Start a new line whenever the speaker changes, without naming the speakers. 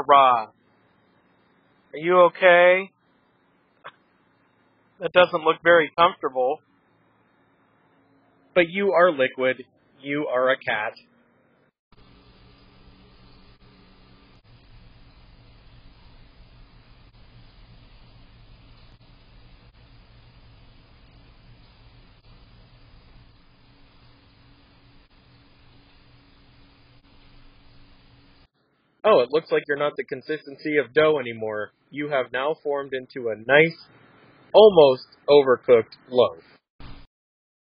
Zahra. Are you okay? That doesn't look very comfortable. But you are liquid. You are a cat. Oh, it looks like you're not the consistency of dough anymore. You have now formed into a nice, almost overcooked loaf.